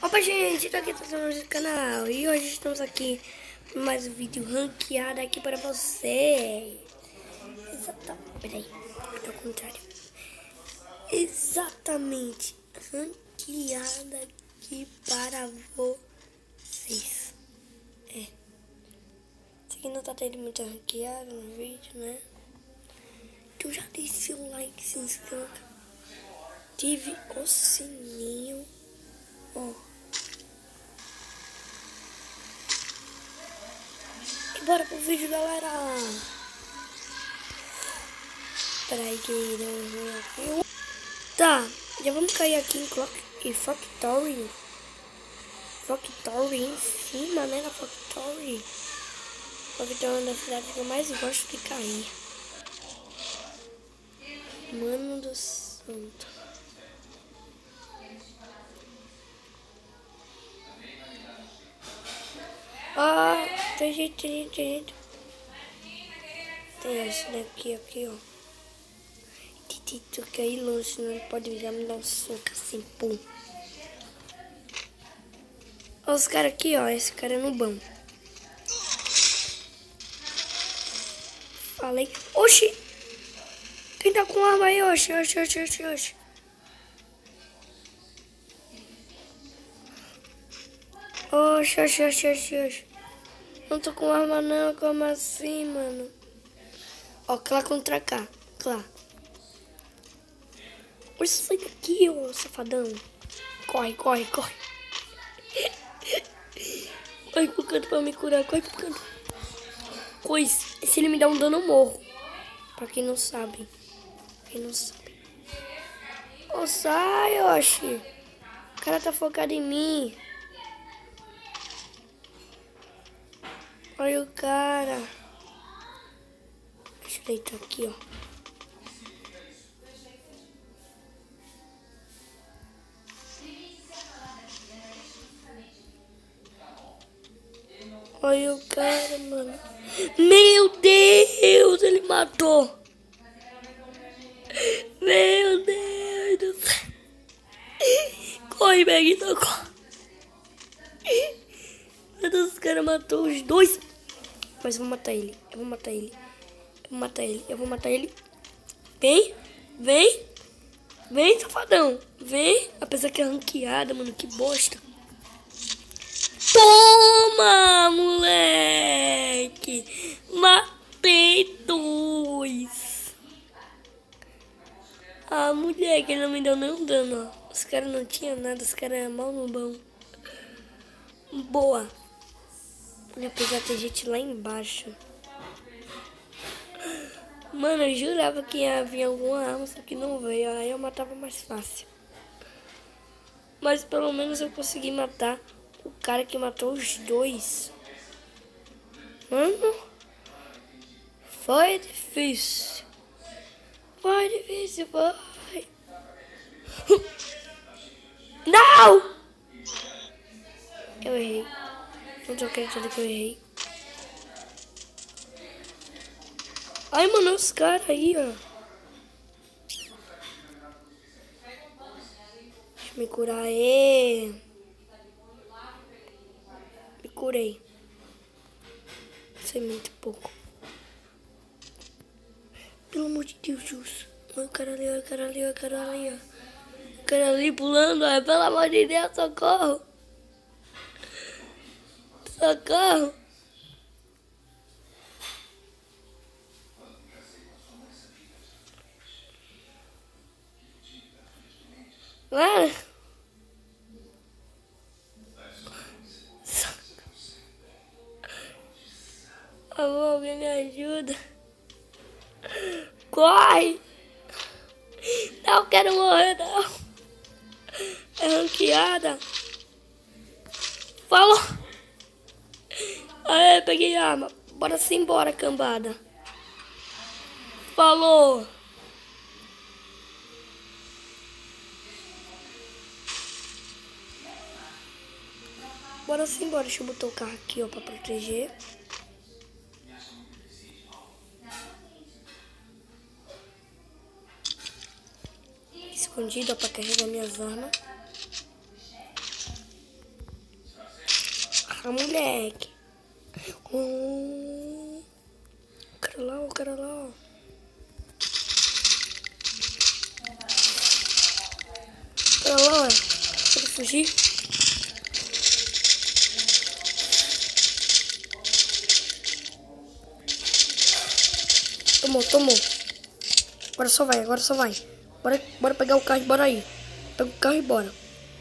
Opa, gente, tô aqui no canal e hoje estamos aqui com mais um vídeo ranqueado aqui para você. Exatamente, peraí, é o contrário. Exatamente, ranqueada aqui para vocês. Isso aqui não tá tendo muita ranqueada no vídeo, né? Então já deixe o like, se inscreva, ative o sininho, ó. Bora pro vídeo, galera. Peraí que eu... Tá, já vamos cair aqui em Clock e Factory. Factory em cima, né? Na Factory. Factory é uma das cidades que eu mais gosto de cair. Mano do santo. Ah, tem gente. Tem esse daqui, aqui, ó. Tito, que aí longe, senão ele pode já me dar um soco assim, pum. Olha os caras aqui, ó. Esse cara é no banco. Falei. Oxi! Quem tá com arma aí? Oxi. Oxi. Não tô com arma não, como assim, mano? Ó, Clá contra cá, Clá. Oxe, sai daqui, ô safadão. Corre. Corre pro canto pra me curar, corre pro canto. Pois, se ele me dá um dano, eu morro. Pra quem não sabe. Ô, sai, oxi. O cara tá focado em mim. Olha o cara. Deixa eu deitar aqui, ó. Olha o cara, mano. Meu Deus, ele matou. Meu Deus do céu. Corre, Beguito, corre. Meu Deus, os caras matou os dois. Mas eu vou matar ele. Eu vou matar ele. Vem, safadão. Vem. Apesar que é ranqueada, mano. Que bosta. Toma, moleque. Matei dois. Ah, moleque, ele não me deu nenhum dano, ó. Os caras não tinham nada. Os caras eram mal no bom. Boa. Apesar de ter gente lá embaixo. Mano, eu jurava que ia vir alguma arma, só que não veio. Aí eu matava mais fácil. Mas pelo menos eu consegui matar o cara que matou os dois. Mano, foi difícil. Foi. Não! Eu errei. Não tô acreditando que eu errei. Ai, mano, os caras aí, ó. Deixa eu me curar aí. Me curei. Sei muito pouco. Pelo amor de Deus, Jus. Olha o cara ali, ó. O cara ali pulando, ó. Pelo amor de Deus, socorro. Mano. Alguém me ajuda. Corre. Não quero morrer, não. É ranqueada. Falou. Aê, peguei arma. Bora embora, cambada. Falou. Bora embora. Deixa eu botar o carro aqui, ó, pra proteger. Escondido, ó, pra carregar minhas armas. moleque. O cara lá, o cara lá. O cara lá, quer fugir? Tomou. Agora só vai. Bora pegar o carro e bora aí. Pega o carro e bora.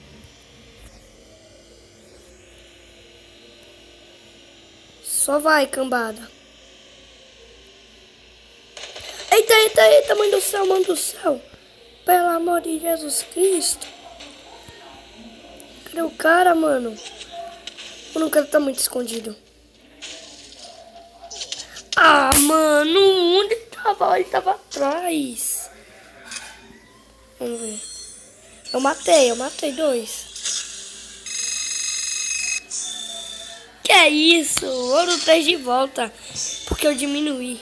Só vai, cambada. Eita, mãe do céu. Pelo amor de Jesus Cristo. Cadê o cara, mano? O cara tá muito escondido. Ah, mano, onde tava? Ele tava atrás. Vamos ver. Eu matei 2. Que é isso? Ouro 3 de volta. Porque eu diminuí.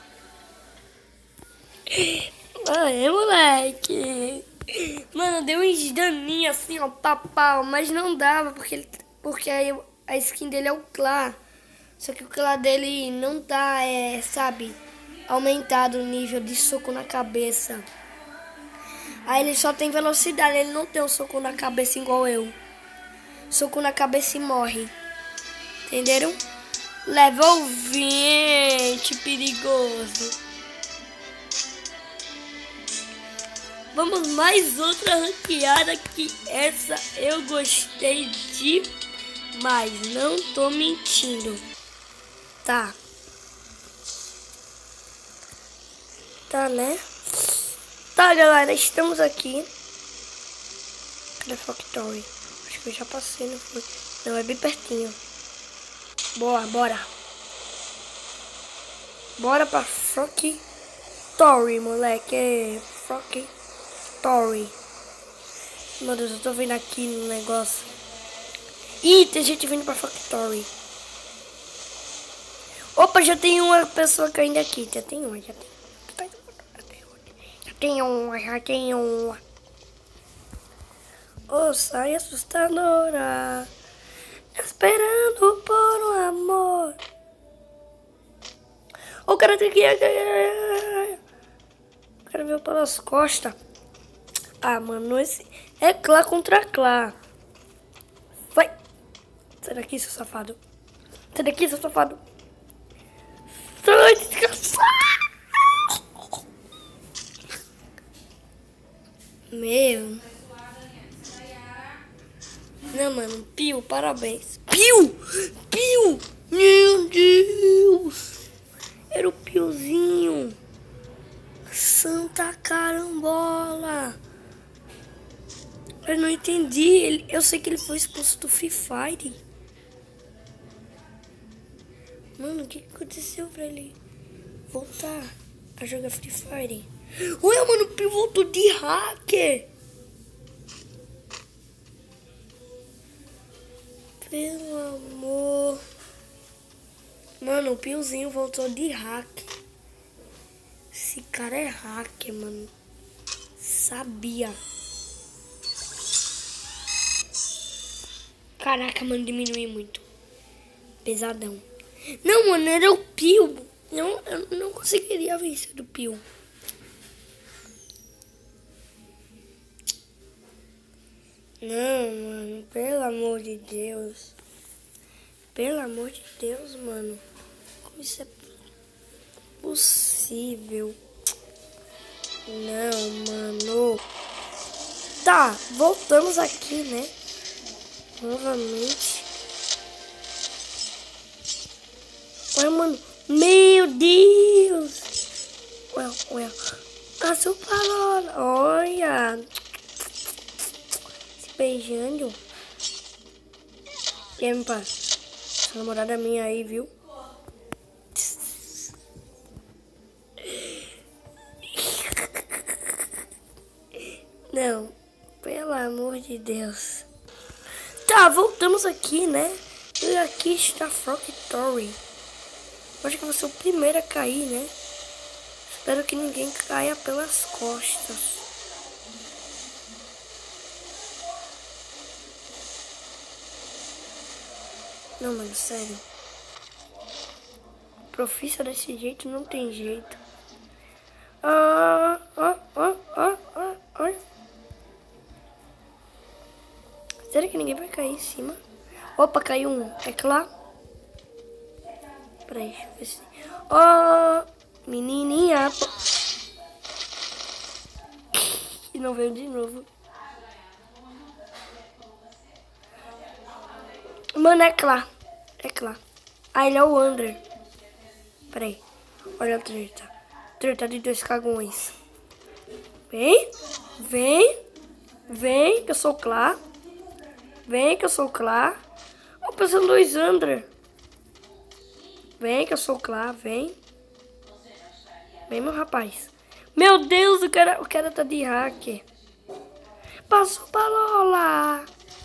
Aê, moleque. Mano, deu uns daninhos assim, ó, papau. Mas não dava, porque a skin dele é o Clá. Só que o Clá dele não tá, sabe, aumentado o nível de soco na cabeça. Aí ele só tem velocidade, ele não tem um soco na cabeça igual eu. Soco na cabeça e morre. Entenderam? Level 20, perigoso. Vamos mais outra ranqueada que essa eu gostei demais. Não tô mentindo. Tá, né? Tá, galera, estamos aqui. Cadê a Factory? Acho que eu já passei, não foi? Não, é bem pertinho. Bora. Bora pra Factory, moleque. Factory. Meu Deus, eu tô vendo aqui no negócio. Ih, tem gente vindo pra Factory. Opa, já tem uma pessoa caindo aqui. Já tem uma. Oh, sai assustadora. Esperando por um amor. O cara tem que... O cara veio pelas costas. Ah, mano, esse é Clá contra Clá. Vai. Sai daqui, seu safado. Sai, desgraçado. Meu. Não, mano. Pio, parabéns. Pio. Meu Deus. Era o Piozinho. Santa carambola. Eu não entendi. Eu sei que ele foi expulso do Free Fire. Mano, o que aconteceu pra ele voltar a jogar Free Fire? Ué, mano, o Pio voltou de hacker. Pelo amor. Mano, o Piozinho voltou de hacker. Esse cara é hacker, mano. Sabia. Caraca, mano, diminui muito. Pesadão. Não, mano, era o Pio. Eu não conseguiria vencer do Pio. Não, mano, pelo amor de Deus. Pelo amor de Deus, mano. Como isso é possível? Não, mano. Tá, voltamos aqui, né? Novamente. Olha, mano. Meu Deus. Ué. A Palora. Olha. Se beijando. E aí, meu pai? Essa namorada minha aí, viu? Não. Pelo amor de Deus. Tá, voltamos aqui, né? E aqui está Factory. Acho que eu vou ser o primeiro a cair, né? Espero que ninguém caia pelas costas. Não, mano, sério. Profissa desse jeito não tem jeito. Será que ninguém vai cair em cima? Opa, caiu um. É claro. Peraí, deixa eu ver se... Menininha. E não veio de novo. Mano, é claro. É claro. Ah, ele é o André. Peraí. Olha a treta. Treta de 2 cagões. Vem. Vem. Vem, que eu sou claro. Vem, que eu sou claro. Opa, são 2 André. Vem, que eu sou claro. Vem. Vem, meu rapaz. Meu Deus, o cara tá de hacker. Passou pra Lola.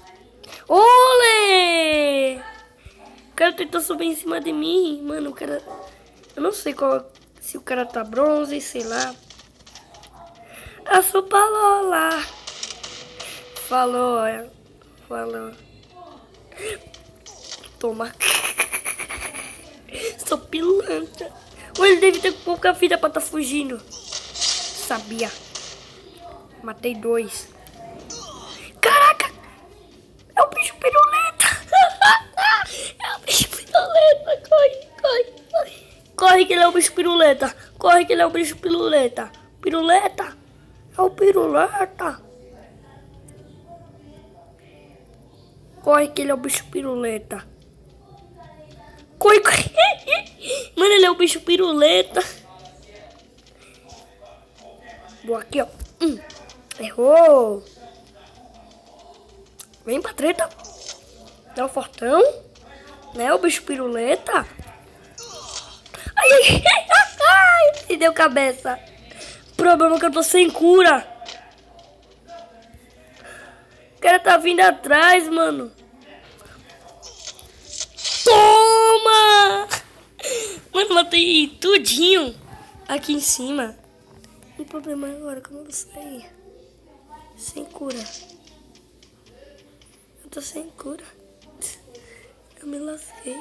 Olê! O cara tentou subir em cima de mim. Mano, o cara... Eu não sei se o cara tá bronze, sei lá. Passou pra Lola. Falou, olha. Falou. Toma. Sou pilantra. Ou ele deve ter pouca vida pra tá fugindo. Sabia. Matei 2. Caraca! É o bicho piruleta! É o bicho piruleta! Corre, corre, corre! Corre que ele é o bicho piruleta! Corre que ele é o bicho piruleta! Piruleta! É o piruleta! Corre que ele é o bicho piruleta! Corre, corre! Mano, ele é o bicho piruleta! Boa, aqui, ó. Errou! Vem pra treta. Dá o fortão. Né, o bicho piruleta. Ai, ai, ai, ai. Me deu cabeça. Problema é que eu tô sem cura. O cara tá vindo atrás, mano. Toma! Mano, matei tudinho aqui em cima. O problema é agora como eu vou sair. Sem cura. Eu tô sem cura. Eu me lasquei.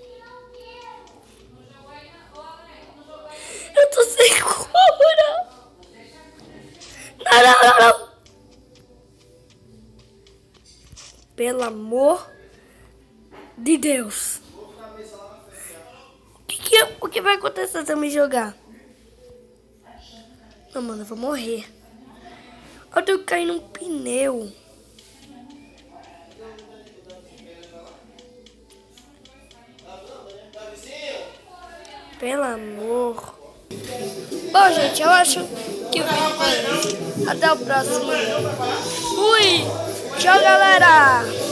Eu tô sem cura. Não, não, não, não. Pelo amor de Deus. O que vai acontecer se eu me jogar? Não, mano, eu vou morrer. Eu tenho que cair num pneu. Pelo amor. Bom, gente, eu acho que o vídeo foi isso. Até o próximo. Fui! Tchau, galera!